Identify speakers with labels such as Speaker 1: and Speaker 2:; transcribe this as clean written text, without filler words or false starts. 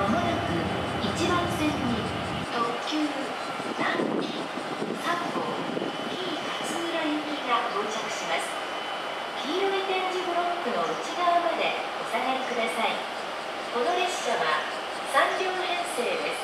Speaker 1: まもなく1番線に特急南紀3号紀伊勝浦行きが到着します。黄色い点字ブロックの内側までお下がりください。この列車は3両編成です。